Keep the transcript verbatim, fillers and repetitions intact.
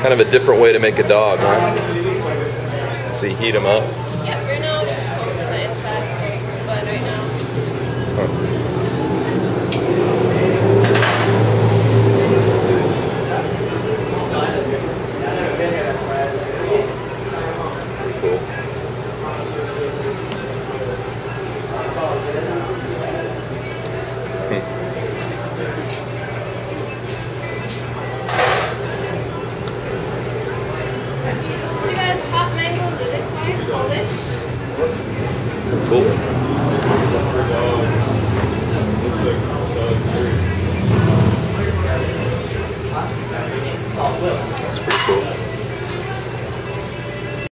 Kind of a different way to make a dog, huh? So you heat them up. Yeah, right now it's just toasting the inside, but right now. Huh. Cool. Hmm. So you guys hot mango lily pie, Polish. Cool.